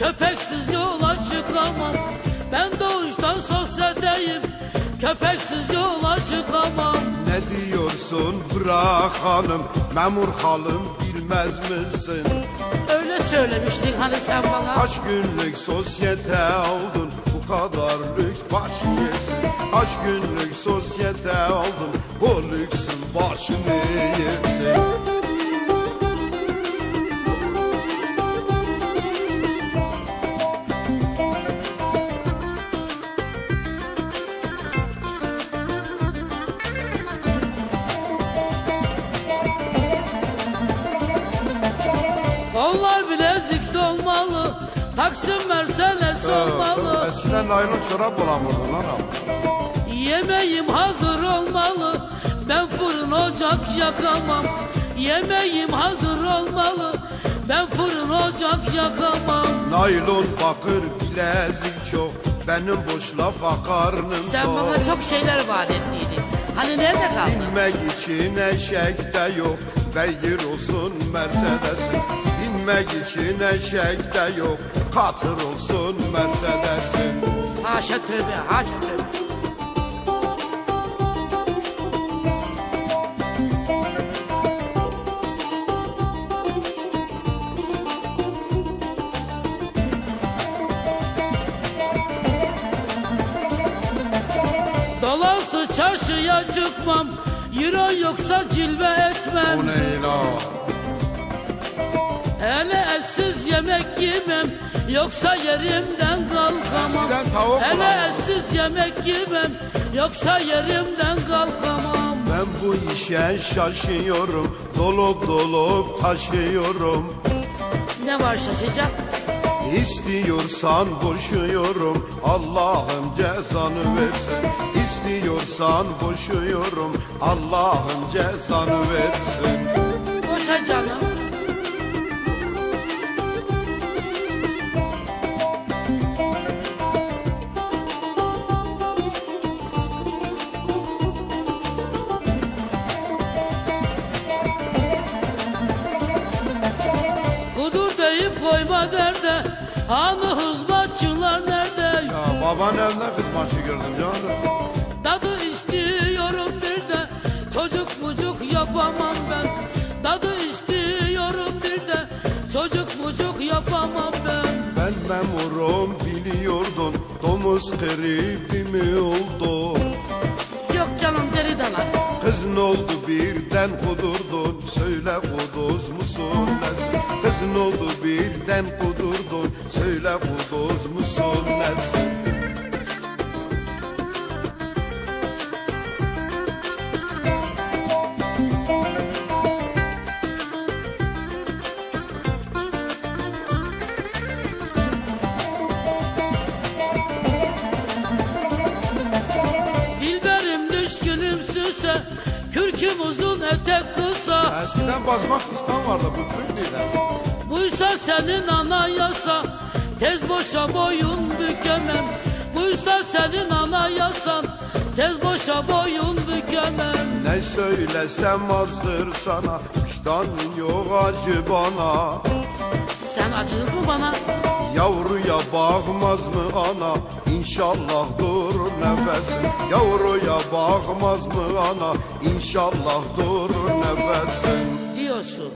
köpeksiz yola çıkamam. Ben doğuştan sosyeteyim, köpeksiz yola çıkamam. Ne diyorsun bırak hanım, memur halım bilmez misin? Öyle söylemiştin hani sen bana. Kaç günlük sosyete oldun, bu kadar lüks baş yesin. Kaç günlük sosyete oldun, bu lüksün başını yesin. Onlar bilezik olmalı, Taksim Mercedes olmalı. Eskiden naylon çorap bulamırdın lan abi. Yemeğim hazır olmalı, ben fırın ocak yakamam. Yemeğim hazır olmalı, ben fırın ocak yakamam. Naylon bakır bilezik çok, benim boş lafa karnım Sen tok. bana çok şeyler vaat ettiydin. Hani nerede kaldın? Binmek için eşek de yok, beygir olsun Mercedes'in. Binmek için eşek de yok, katır olsun Mercedes'in. Haşa tövbe, haşa tövbe. Dolarsa çarşıya çıkmam, euro yoksa cilve etmem. O ne la? Hele etsiz yemek yemem, yoksa yerimden kalkamam. Eskiden tavuk Hele bulamam. etsiz yemek yemem, yoksa yerimden kalkamam. Ben bu işe şaşıyorum, dolup dolup taşıyorum. Ne var şaşacak? İstiyorsan boşuyorum, Allah'ım cezanı versin. İstiyorsan boşuyorum, Allah'ım cezanı versin. Boşa canım. Kudur deyip koyma derde, hanı hizmetçiler nerede? Ya baban evde kız maçı gördüm canım. Dadı istiyorum bir de, çocuk mucuk yapamam ben. Dadı istiyorum bir de, çocuk mucuk yapamam ben. Ben memurum biliyordun, domuz keribi mi oldu? Yok canım deli dana. Kız ne oldu birden kudurdun, söyle kuduz musun nesin? Kız ne oldu birden kudurdun, söyle kuduz musun nesin? Dilberim düşkünüm süse, kürküm uzun etek kısa. Eskiden bazmak fistan vardı, bu Türk lider. Buysa senin anayasa, tez boşa boyun bükemem. Buysa senin anayasan, tez boşa boyun bükemem. Ne söylesem azdır sana, vicdanın yok acı bana. Sen acıdın mı bana? Yavruya bakmaz mı ana, İnşallah durur nefesin. Yavruya bakmaz mı ana, İnşallah durur nefesin. Diyorsun.